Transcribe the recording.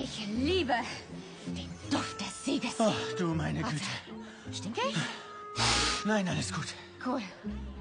Ich liebe den Duft des Sieges. Oh, du meine Güte. Stinke ich? Nein, alles gut. Cool.